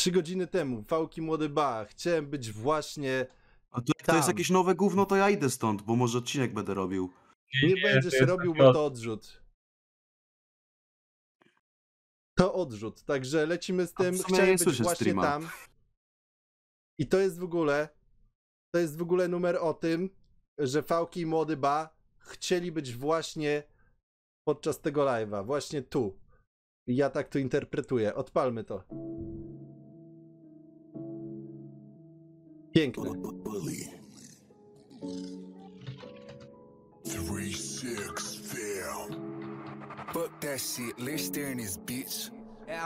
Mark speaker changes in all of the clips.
Speaker 1: 3 godziny temu, Fałki Młody Ba, chciałem być właśnie
Speaker 2: A to jak to jest jakieś nowe gówno, to ja idę stąd, bo może odcinek będę robił.
Speaker 1: Nie będziesz robił, bo to odrzut. To odrzut, także lecimy z tym. Chciałem być właśnie streama tam. I to jest w ogóle numer o tym, że Fałki i Młody Ba chcieli być właśnie podczas tego live'a, właśnie tu. I ja tak to interpretuję. Odpalmy to. Piękne.
Speaker 3: 3-6 fail. Fuck that shit, let's stare in this bitch.
Speaker 4: Yeah.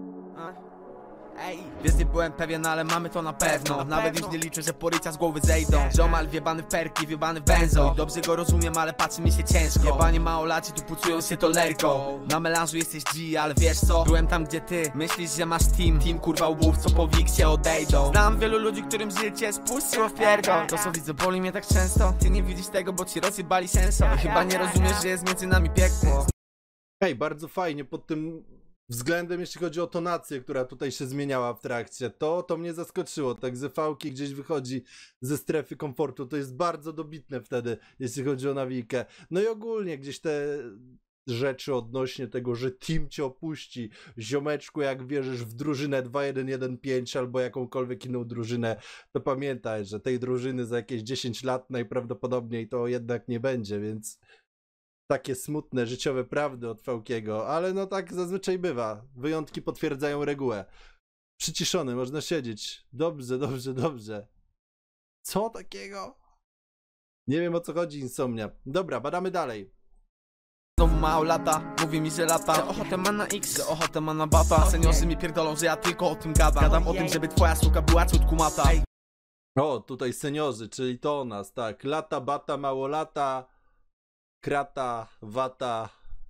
Speaker 4: Ej, więc nie byłem pewien, ale mamy to na pewno. Nawet już nie liczę, że porycia z głowy zejdą. Ziomal wjebany w perki, wjebany w benzo. I dobrze go rozumiem, ale patrzy mi się ciężko. Jebani małolaci tu pucują się tolerką. Na melanżu jesteś G, ale wiesz co? Byłem tam gdzie ty, myślisz, że masz team kurwa łbów, co po wiksie odejdą. Znam wielu ludzi, którym życie spuściło w pierdol. To co widzę boli mnie tak często. Ty nie widzisz tego, bo ci rozjebali senso. I chyba nie rozumiesz, że jest między nami piekło.
Speaker 1: Hej, bardzo fajnie pod tym względem, jeśli chodzi o tonację, która tutaj się zmieniała w trakcie, to mnie zaskoczyło. Także Fałki gdzieś wychodzi ze strefy komfortu. To jest bardzo dobitne wtedy, jeśli chodzi o nawijkę. No i ogólnie gdzieś te rzeczy odnośnie tego, że team cię opuści. Ziomeczku, jak wierzysz w drużynę 2115 albo jakąkolwiek inną drużynę, to pamiętaj, że tej drużyny za jakieś 10 lat najprawdopodobniej to jednak nie będzie, więc takie smutne, życiowe prawdy od Fałkiego, ale no tak zazwyczaj bywa. Wyjątki potwierdzają regułę. Przyciszony, można siedzieć. Dobrze. Co takiego? Nie wiem, o co chodzi, insomnia. Dobra, badamy dalej.
Speaker 4: Znowu mało lata, mówi mi, że lata, że ochotę ma na X, że ochotę ma na bata. Seniorzy mi pierdolą, że ja tylko o tym gadam. Gadam o tym, żeby twoja suka była ciutku mata.
Speaker 1: O, tutaj seniorzy, czyli to o nas, tak. Lata, bata, mało lata, krata, wata.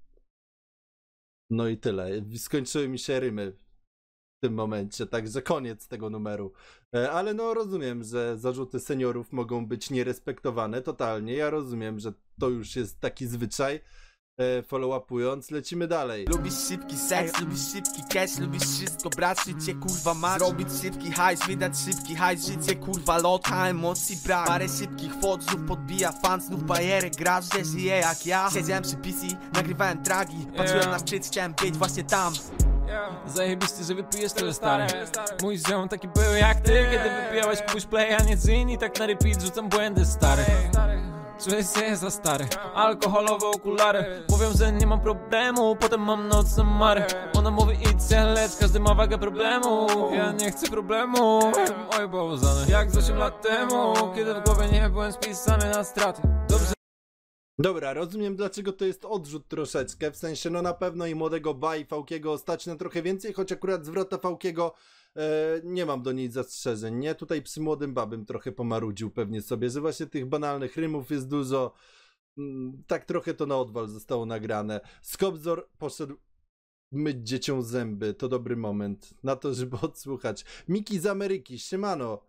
Speaker 1: No i tyle. Skończyły mi się rymy w tym momencie, także koniec tego numeru. Ale no rozumiem, że zarzuty seniorów mogą być nierespektowane totalnie. Ja rozumiem, że to już jest taki zwyczaj. Follow-upując, lecimy dalej.
Speaker 4: Lubisz szybki seks, lubisz szybki cash, lubisz wszystko brać, życie kurwa masz. Zrobić szybki hajs, wydać szybki hajs, życie kurwa lota, emocji brak. Parę szybkich fotzów podbija fan, znów bajerę grasz, że żyje jak ja. Siedziałem przy PC, nagrywałem tragi, patrzyłem na szczyt, chciałem być właśnie tam.
Speaker 5: Zajebiście, że wypijesz tyle stary. Mój ziom taki był jak ty, kiedy wypijałeś kupuś play, a nie gin. I tak na repeat rzucam błędy stary. Czuję się za stary, alkoholowe okulary. Mówią, że nie mam problemu, potem mam nocne mary. Ona mówi idź się, lecz każdy ma wagę problemu. Ja nie chcę problemu, oj bałzany. Jak z 8 lat temu, kiedy w głowie nie byłem spisany na straty. Dobrze.
Speaker 1: Dobra, rozumiem, dlaczego to jest odrzut troszeczkę, w sensie no na pewno i Młodego Ba i Fałkiego stać na trochę więcej, choć akurat zwrota Fałkiego nie mam do niej zastrzeżeń, nie? Tutaj przy Młodym Ba bym trochę pomarudził pewnie sobie, że właśnie tych banalnych rymów jest dużo, tak trochę to na odwal zostało nagrane. Skobzor poszedł myć dzieciom zęby, to dobry moment na to, żeby odsłuchać. Miki z Ameryki, siemano.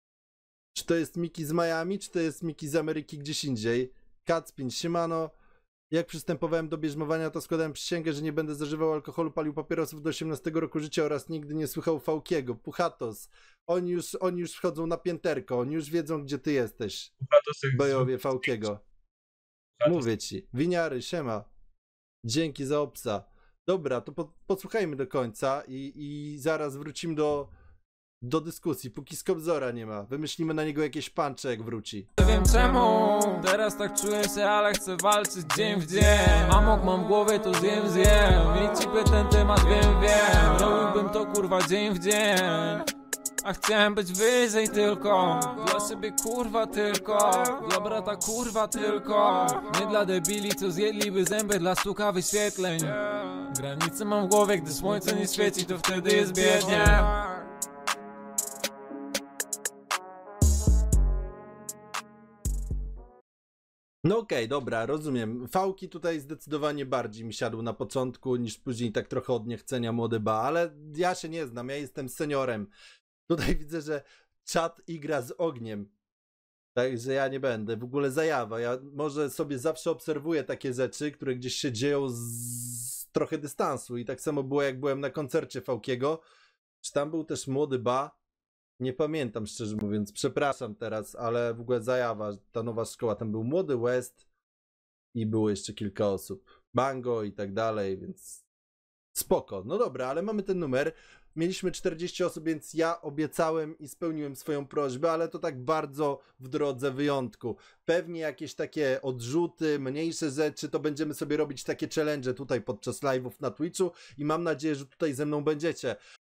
Speaker 1: Czy to jest Miki z Miami, czy to jest Miki z Ameryki gdzieś indziej? Kacpin, siemano. Jak przystępowałem do bierzmowania, to składałem przysięgę, że nie będę zażywał alkoholu, palił papierosów do 18 roku życia oraz nigdy nie słuchał Fałkiego. Puchatos. Oni już wchodzą na pięterko, oni już wiedzą, gdzie ty jesteś. Bojowie Fałkiego. Mówię ci. Winiary, siema. Dzięki za obsa. Dobra, to posłuchajmy do końca i zaraz wrócimy do dyskusji, póki Skobzora nie ma. Wymyślimy na niego jakieś puncze, jak wróci.
Speaker 5: Nie wiem czemu, teraz tak czuję się, ale chcę walczyć dzień w dzień. Amok mam w głowie, to zjem. I cipy ten temat wiem. Robiłbym to kurwa dzień w dzień. A chciałem być wyżej tylko. Dla siebie kurwa tylko. Dla brata kurwa tylko. Nie dla debili, co zjedliby zęby dla sztuka wyświetleń. Granice mam w głowie, gdy słońce nie świeci, to wtedy jest biednie.
Speaker 1: No okej, dobra, rozumiem. Fałki tutaj zdecydowanie bardziej mi siadł na początku niż później tak trochę od niechcenia Młody Ba, ale ja się nie znam, ja jestem seniorem. Tutaj widzę, że czat igra z ogniem. Także ja nie będę. W ogóle zajawa. Ja może sobie zawsze obserwuję takie rzeczy, które gdzieś się dzieją z trochę dystansu i tak samo było jak byłem na koncercie Fałkiego. Czy tam był też młody Ba? Nie pamiętam, szczerze mówiąc, przepraszam teraz, ale w ogóle zajawa, ta nowa szkoła, tam był młody West i było jeszcze kilka osób, Bango i tak dalej, więc spoko. No dobra, ale mamy ten numer, mieliśmy 40 osób, więc ja obiecałem i spełniłem swoją prośbę, ale to tak bardzo w drodze wyjątku. Pewnie jakieś takie odrzuty, mniejsze rzeczy, to będziemy sobie robić takie challenge tutaj podczas live'ów na Twitchu i mam nadzieję, że tutaj ze mną będziecie.